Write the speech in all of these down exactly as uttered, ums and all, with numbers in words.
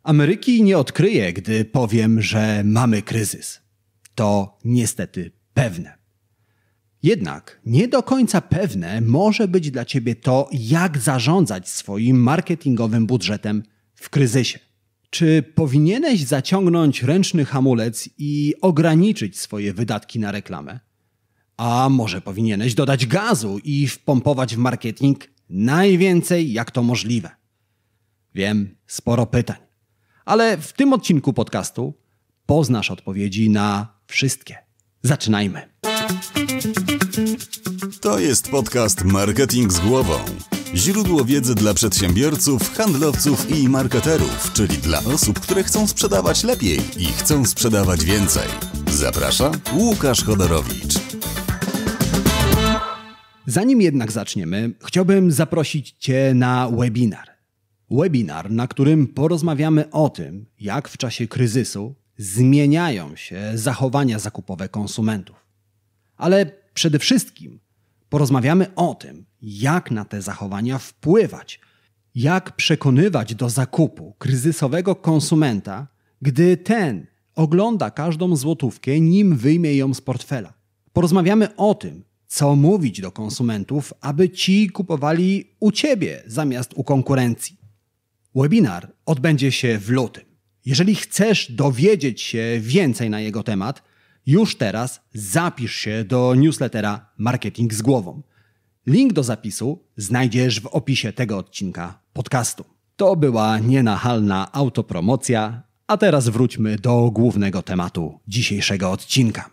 Ameryki nie odkryję, gdy powiem, że mamy kryzys. To niestety pewne. Jednak nie do końca pewne może być dla Ciebie to, jak zarządzać swoim marketingowym budżetem w kryzysie. Czy powinieneś zaciągnąć ręczny hamulec i ograniczyć swoje wydatki na reklamę? A może powinieneś dodać gazu i wpompować w marketing najwięcej, jak to możliwe? Wiem, sporo pytań. Ale w tym odcinku podcastu poznasz odpowiedzi na wszystkie. Zaczynajmy. To jest podcast Marketing z głową. Źródło wiedzy dla przedsiębiorców, handlowców i marketerów, czyli dla osób, które chcą sprzedawać lepiej i chcą sprzedawać więcej. Zaprasza Łukasz Chodorowicz. Zanim jednak zaczniemy, chciałbym zaprosić Cię na webinar. Webinar, na którym porozmawiamy o tym, jak w czasie kryzysu zmieniają się zachowania zakupowe konsumentów. Ale przede wszystkim porozmawiamy o tym, jak na te zachowania wpływać, jak przekonywać do zakupu kryzysowego konsumenta, gdy ten ogląda każdą złotówkę, nim wyjmie ją z portfela. Porozmawiamy o tym, co mówić do konsumentów, aby ci kupowali u Ciebie zamiast u konkurencji. Webinar odbędzie się w lutym. Jeżeli chcesz dowiedzieć się więcej na jego temat, już teraz zapisz się do newslettera Marketing z głową. Link do zapisu znajdziesz w opisie tego odcinka podcastu. To była nienachalna autopromocja, a teraz wróćmy do głównego tematu dzisiejszego odcinka.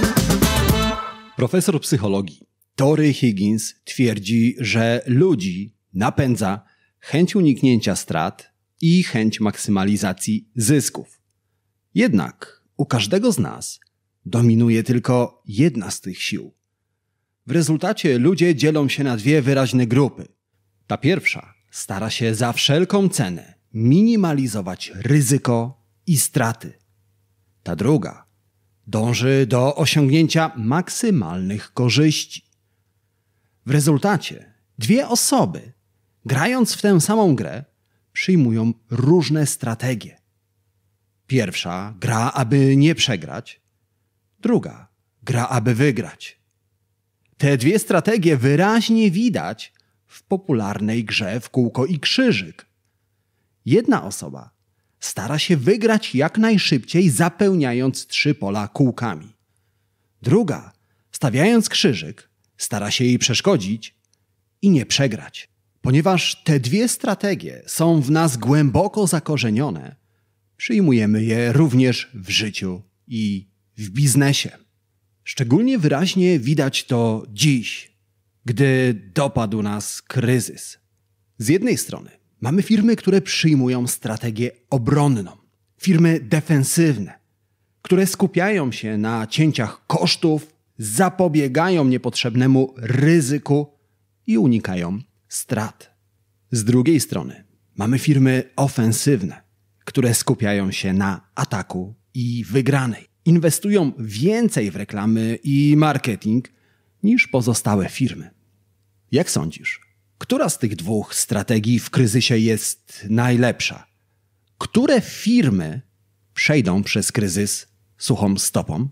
Profesor psychologii Tory Higgins twierdzi, że ludzi napędza chęć uniknięcia strat i chęć maksymalizacji zysków. Jednak u każdego z nas dominuje tylko jedna z tych sił. W rezultacie ludzie dzielą się na dwie wyraźne grupy. Ta pierwsza stara się za wszelką cenę minimalizować ryzyko i straty. Ta druga dąży do osiągnięcia maksymalnych korzyści. W rezultacie dwie osoby, grając w tę samą grę, przyjmują różne strategie. Pierwsza gra, aby nie przegrać, druga gra, aby wygrać. Te dwie strategie wyraźnie widać w popularnej grze w kółko i krzyżyk. Jedna osoba stara się wygrać jak najszybciej, zapełniając trzy pola kółkami. Druga, stawiając krzyżyk, stara się jej przeszkodzić i nie przegrać. Ponieważ te dwie strategie są w nas głęboko zakorzenione, przyjmujemy je również w życiu i w biznesie. Szczególnie wyraźnie widać to dziś, gdy dopadł nas kryzys. Z jednej strony mamy firmy, które przyjmują strategię obronną, firmy defensywne, które skupiają się na cięciach kosztów, zapobiegają niepotrzebnemu ryzyku i unikają strat. Z drugiej strony mamy firmy ofensywne, które skupiają się na ataku i wygranej. Inwestują więcej w reklamy i marketing niż pozostałe firmy. Jak sądzisz, która z tych dwóch strategii w kryzysie jest najlepsza? Które firmy przejdą przez kryzys suchą stopą?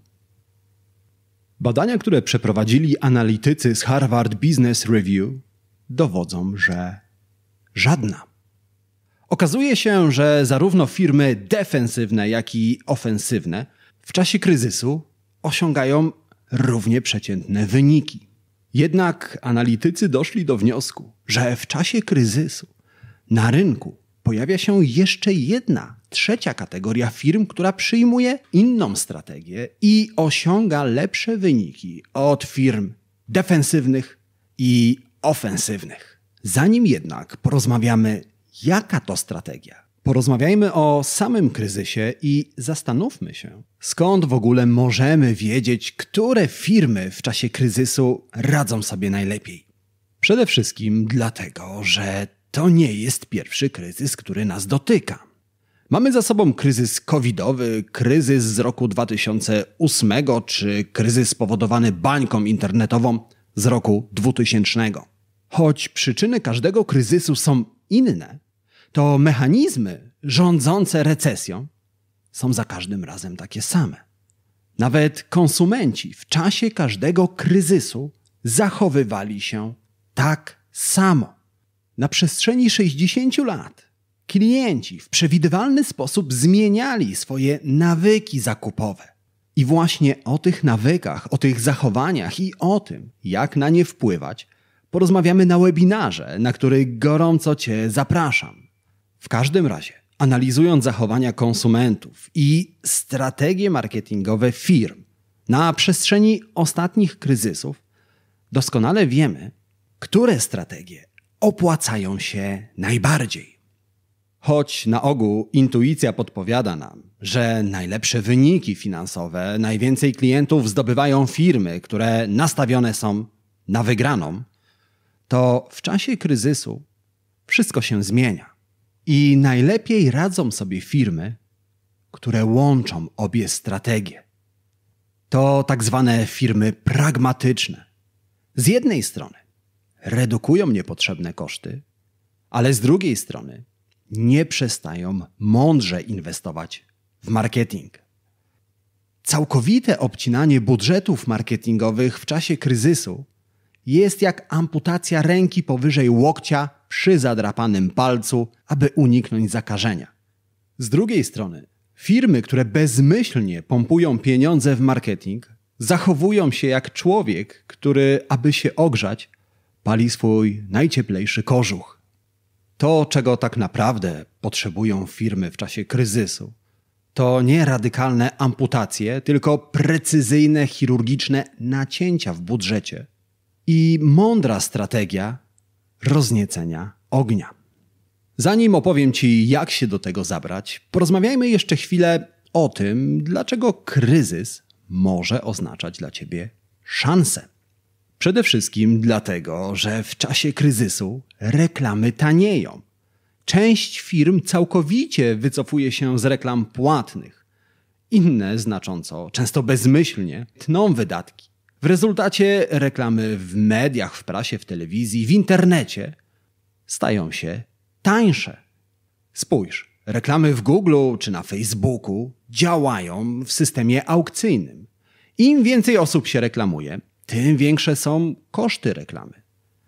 Badania, które przeprowadzili analitycy z Harvard Business Review, dowodzą, że żadna. Okazuje się, że zarówno firmy defensywne, jak i ofensywne w czasie kryzysu osiągają równie przeciętne wyniki. Jednak analitycy doszli do wniosku, że w czasie kryzysu na rynku pojawia się jeszcze jedna, trzecia kategoria firm, która przyjmuje inną strategię i osiąga lepsze wyniki od firm defensywnych i ofensywnych. Zanim jednak porozmawiamy, jaka to strategia, porozmawiajmy o samym kryzysie i zastanówmy się, skąd w ogóle możemy wiedzieć, które firmy w czasie kryzysu radzą sobie najlepiej. Przede wszystkim dlatego, że to nie jest pierwszy kryzys, który nas dotyka. Mamy za sobą kryzys covidowy, kryzys z roku dwa tysiące ósmego czy kryzys spowodowany bańką internetową z roku dwutysięcznego. Choć przyczyny każdego kryzysu są inne, to mechanizmy, rządzące recesją są za każdym razem takie same. Nawet konsumenci w czasie każdego kryzysu zachowywali się tak samo. Na przestrzeni sześćdziesięciu lat klienci w przewidywalny sposób zmieniali swoje nawyki zakupowe. I właśnie o tych nawykach, o tych zachowaniach i o tym, jak na nie wpływać, porozmawiamy na webinarze, na który gorąco Cię zapraszam. W każdym razie, analizując zachowania konsumentów i strategie marketingowe firm na przestrzeni ostatnich kryzysów, doskonale wiemy, które strategie opłacają się najbardziej. Choć na ogół intuicja podpowiada nam, że najlepsze wyniki finansowe, najwięcej klientów zdobywają firmy, które nastawione są na wygraną, to w czasie kryzysu wszystko się zmienia. I najlepiej radzą sobie firmy, które łączą obie strategie. To tak zwane firmy pragmatyczne. Z jednej strony redukują niepotrzebne koszty, ale z drugiej strony nie przestają mądrze inwestować w marketing. Całkowite obcinanie budżetów marketingowych w czasie kryzysu jest jak amputacja ręki powyżej łokcia przy zadrapanym palcu, aby uniknąć zakażenia. Z drugiej strony, firmy, które bezmyślnie pompują pieniądze w marketing, zachowują się jak człowiek, który, aby się ogrzać, pali swój najcieplejszy kożuch. To, czego tak naprawdę potrzebują firmy w czasie kryzysu, to nie radykalne amputacje, tylko precyzyjne, chirurgiczne nacięcia w budżecie i mądra strategia rozniecenia ognia. Zanim opowiem Ci, jak się do tego zabrać, porozmawiajmy jeszcze chwilę o tym, dlaczego kryzys może oznaczać dla Ciebie szansę. Przede wszystkim dlatego, że w czasie kryzysu reklamy tanieją. Część firm całkowicie wycofuje się z reklam płatnych. Inne znacząco, często bezmyślnie, tną wydatki. W rezultacie reklamy w mediach, w prasie, w telewizji, w internecie stają się tańsze. Spójrz, reklamy w Google czy na Facebooku działają w systemie aukcyjnym. Im więcej osób się reklamuje, tym większe są koszty reklamy.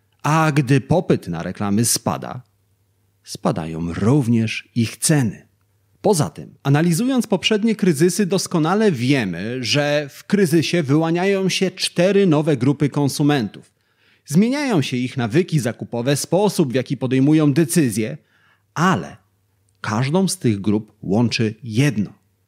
A gdy popyt na reklamy spada, spadają również ich ceny. Poza tym, analizując poprzednie kryzysy, doskonale wiemy, że w kryzysie wyłaniają się cztery nowe grupy konsumentów. Zmieniają się ich nawyki zakupowe, sposób, w jaki podejmują decyzje, ale każdą z tych grup łączy jedno.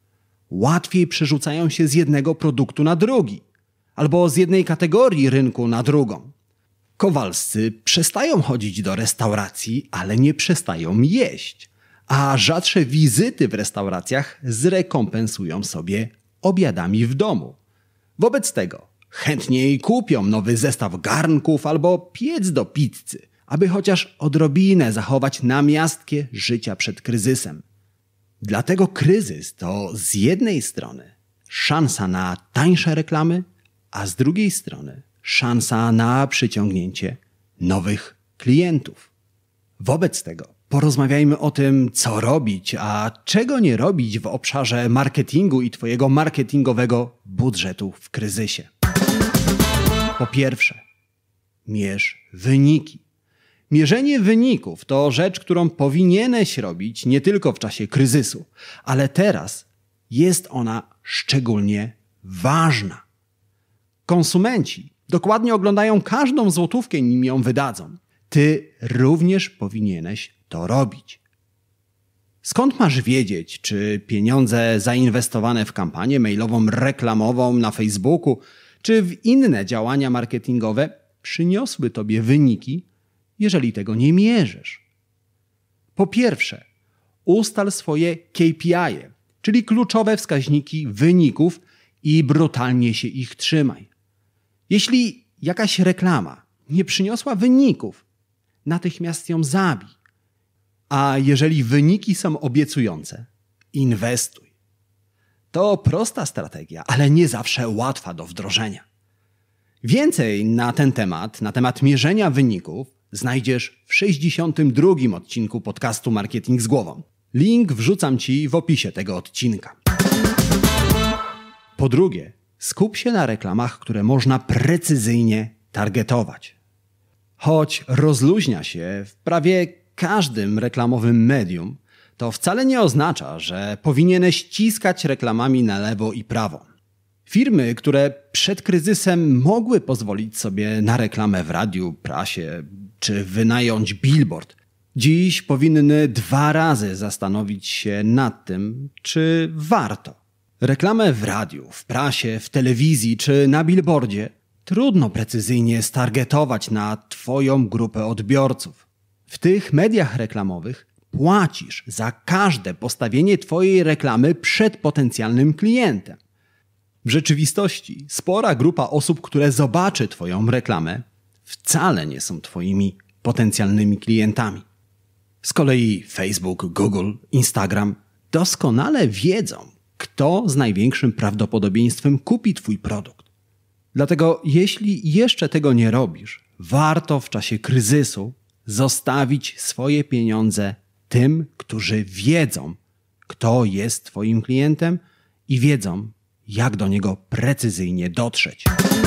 Łatwiej przerzucają się z jednego produktu na drugi, albo z jednej kategorii rynku na drugą. Kowalscy przestają chodzić do restauracji, ale nie przestają jeść, a rzadsze wizyty w restauracjach zrekompensują sobie obiadami w domu. Wobec tego chętniej kupią nowy zestaw garnków albo piec do pizzy, aby chociaż odrobinę zachować namiastkę życia przed kryzysem. Dlatego kryzys to z jednej strony szansa na tańsze reklamy, a z drugiej strony szansa na przyciągnięcie nowych klientów. Wobec tego porozmawiajmy o tym, co robić, a czego nie robić w obszarze marketingu i Twojego marketingowego budżetu w kryzysie. Po pierwsze, mierz wyniki. Mierzenie wyników to rzecz, którą powinieneś robić nie tylko w czasie kryzysu, ale teraz jest ona szczególnie ważna. Konsumenci dokładnie oglądają każdą złotówkę, nim ją wydadzą. Ty również powinieneś to robić. Skąd masz wiedzieć, czy pieniądze zainwestowane w kampanię mailową, reklamową na Facebooku, czy w inne działania marketingowe przyniosły Tobie wyniki, jeżeli tego nie mierzysz? Po pierwsze, ustal swoje K P I, czyli kluczowe wskaźniki wyników i brutalnie się ich trzymaj. Jeśli jakaś reklama nie przyniosła wyników, natychmiast ją zabij. A jeżeli wyniki są obiecujące, inwestuj. To prosta strategia, ale nie zawsze łatwa do wdrożenia. Więcej na ten temat, na temat mierzenia wyników, znajdziesz w sześćdziesiątym drugim odcinku podcastu Marketing z Głową. Link wrzucam Ci w opisie tego odcinka. Po drugie, skup się na reklamach, które można precyzyjnie targetować. Choć rozluźnia się w prawie każdym reklamowym medium, to wcale nie oznacza, że powinieneś ściskać reklamami na lewo i prawo. Firmy, które przed kryzysem mogły pozwolić sobie na reklamę w radiu, prasie czy wynająć billboard, dziś powinny dwa razy zastanowić się nad tym, czy warto. Reklamę w radiu, w prasie, w telewizji czy na billboardzie trudno precyzyjnie stargetować na Twoją grupę odbiorców. W tych mediach reklamowych płacisz za każde postawienie Twojej reklamy przed potencjalnym klientem. W rzeczywistości spora grupa osób, które zobaczy Twoją reklamę, wcale nie są Twoimi potencjalnymi klientami. Z kolei Facebook, Google, Instagram doskonale wiedzą, kto z największym prawdopodobieństwem kupi Twój produkt. Dlatego jeśli jeszcze tego nie robisz, warto w czasie kryzysu zostawić swoje pieniądze tym, którzy wiedzą, kto jest Twoim klientem i wiedzą, jak do niego precyzyjnie dotrzeć.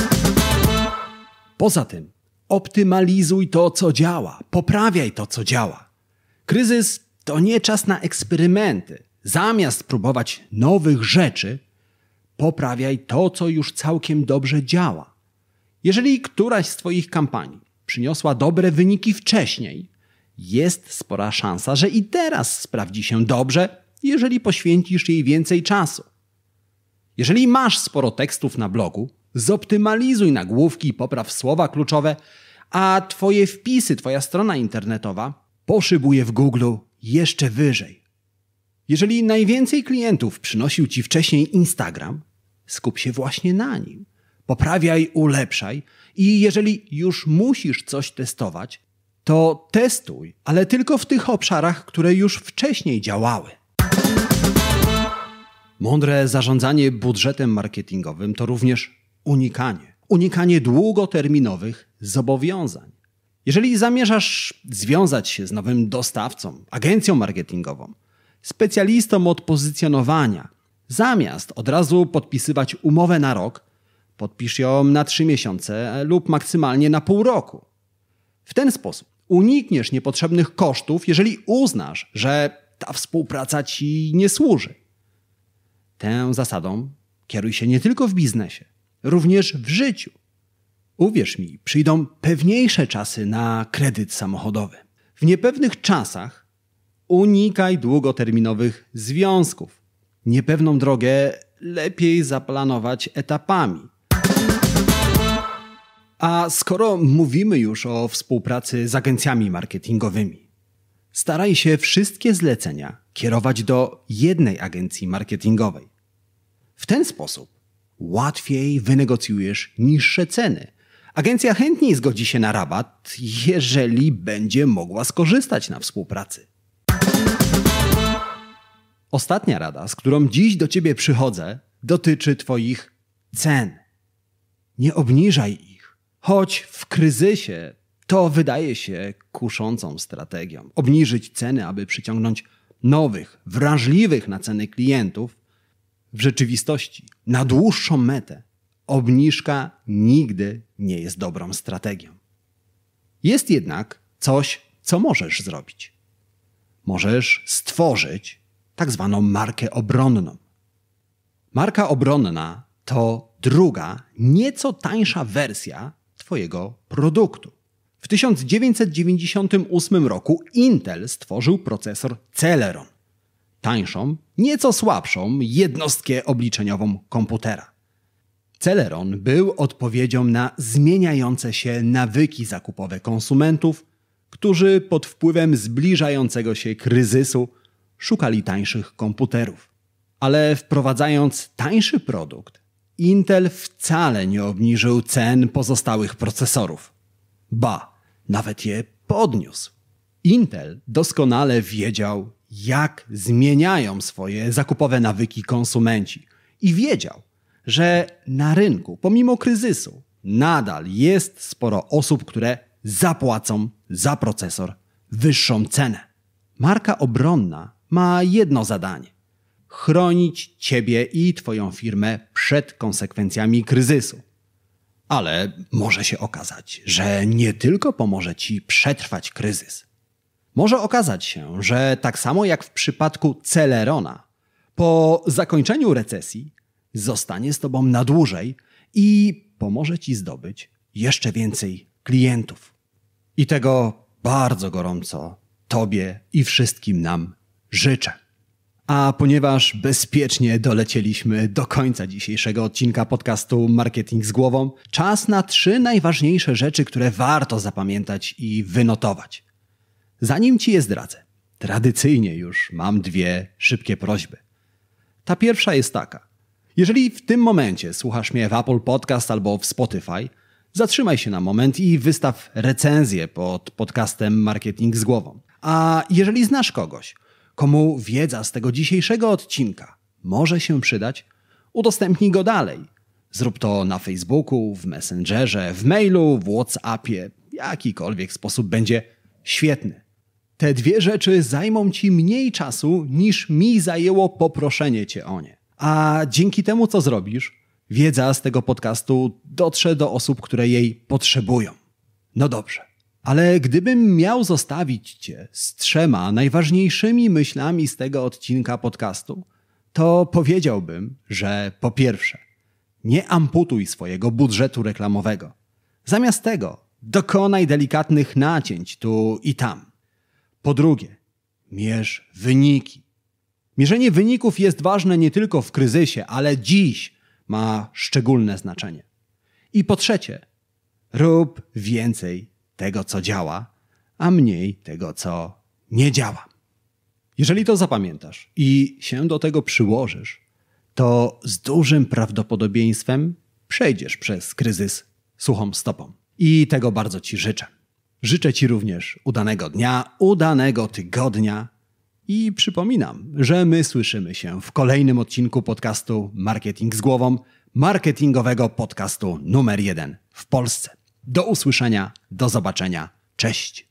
Poza tym, optymalizuj to, co działa, poprawiaj to, co działa. Kryzys to nie czas na eksperymenty. Zamiast próbować nowych rzeczy, poprawiaj to, co już całkiem dobrze działa. Jeżeli któraś z Twoich kampanii przyniosła dobre wyniki wcześniej, jest spora szansa, że i teraz sprawdzi się dobrze, jeżeli poświęcisz jej więcej czasu. Jeżeli masz sporo tekstów na blogu, zoptymalizuj nagłówki i popraw słowa kluczowe, a Twoje wpisy, Twoja strona internetowa poszybuje w Google jeszcze wyżej. Jeżeli najwięcej klientów przynosił Ci wcześniej Instagram, skup się właśnie na nim. Poprawiaj, ulepszaj i jeżeli już musisz coś testować, to testuj, ale tylko w tych obszarach, które już wcześniej działały. Mądre zarządzanie budżetem marketingowym to również unikanie. Unikanie długoterminowych zobowiązań. Jeżeli zamierzasz związać się z nowym dostawcą, agencją marketingową, specjalistą od pozycjonowania, zamiast od razu podpisywać umowę na rok, podpisz ją na trzy miesiące lub maksymalnie na pół roku. W ten sposób unikniesz niepotrzebnych kosztów, jeżeli uznasz, że ta współpraca Ci nie służy. Tą zasadą kieruj się nie tylko w biznesie, również w życiu. Uwierz mi, przyjdą pewniejsze czasy na kredyt samochodowy. W niepewnych czasach unikaj długoterminowych związków. Niepewną drogę lepiej zaplanować etapami. A skoro mówimy już o współpracy z agencjami marketingowymi, staraj się wszystkie zlecenia kierować do jednej agencji marketingowej. W ten sposób łatwiej wynegocjujesz niższe ceny. Agencja chętniej zgodzi się na rabat, jeżeli będzie mogła skorzystać na współpracy. Ostatnia rada, z którą dziś do Ciebie przychodzę, dotyczy Twoich cen. Nie obniżaj ich, choć w kryzysie to wydaje się kuszącą strategią. Obniżyć ceny, aby przyciągnąć nowych, wrażliwych na ceny klientów. W rzeczywistości, na dłuższą metę, obniżka nigdy nie jest dobrą strategią. Jest jednak coś, co możesz zrobić. Możesz stworzyć tak zwaną markę obronną. Marka obronna to druga, nieco tańsza wersja Twojego produktu. W tysiąc dziewięćset dziewięćdziesiątym ósmym roku Intel stworzył procesor Celeron. Tańszą, nieco słabszą jednostkę obliczeniową komputera. Celeron był odpowiedzią na zmieniające się nawyki zakupowe konsumentów, którzy pod wpływem zbliżającego się kryzysu szukali tańszych komputerów. Ale wprowadzając tańszy produkt, Intel wcale nie obniżył cen pozostałych procesorów. Ba, nawet je podniósł. Intel doskonale wiedział, jak zmieniają swoje zakupowe nawyki konsumenci i wiedział, że na rynku, pomimo kryzysu, nadal jest sporo osób, które zapłacą za procesor wyższą cenę. Marka obronna ma jedno zadanie – chronić Ciebie i Twoją firmę przed konsekwencjami kryzysu. Ale może się okazać, że nie tylko pomoże Ci przetrwać kryzys. Może okazać się, że tak samo jak w przypadku Celerona, po zakończeniu recesji zostanie z Tobą na dłużej i pomoże Ci zdobyć jeszcze więcej klientów. I tego bardzo gorąco Tobie i wszystkim nam życzę. A ponieważ bezpiecznie dolecieliśmy do końca dzisiejszego odcinka podcastu Marketing z Głową, czas na trzy najważniejsze rzeczy, które warto zapamiętać i wynotować. Zanim Ci je zdradzę, tradycyjnie już mam dwie szybkie prośby. Ta pierwsza jest taka. Jeżeli w tym momencie słuchasz mnie w Apple Podcast albo w Spotify, zatrzymaj się na moment i wystaw recenzję pod podcastem Marketing z Głową. A jeżeli znasz kogoś, komu wiedza z tego dzisiejszego odcinka może się przydać, udostępnij go dalej. Zrób to na Facebooku, w Messengerze, w mailu, w WhatsAppie. Jakikolwiek sposób będzie świetny. Te dwie rzeczy zajmą Ci mniej czasu, niż mi zajęło poproszenie Cię o nie. A dzięki temu, co zrobisz, wiedza z tego podcastu dotrze do osób, które jej potrzebują. No dobrze, ale gdybym miał zostawić Cię z trzema najważniejszymi myślami z tego odcinka podcastu, to powiedziałbym, że po pierwsze, nie amputuj swojego budżetu reklamowego. Zamiast tego dokonaj delikatnych nacięć tu i tam. Po drugie, mierz wyniki. Mierzenie wyników jest ważne nie tylko w kryzysie, ale dziś ma szczególne znaczenie. I po trzecie, rób więcej tego, co działa, a mniej tego, co nie działa. Jeżeli to zapamiętasz i się do tego przyłożysz, to z dużym prawdopodobieństwem przejdziesz przez kryzys suchą stopą. I tego bardzo Ci życzę. Życzę Ci również udanego dnia, udanego tygodnia i przypominam, że my słyszymy się w kolejnym odcinku podcastu Marketing z Głową, marketingowego podcastu numer jeden w Polsce. Do usłyszenia, do zobaczenia, cześć!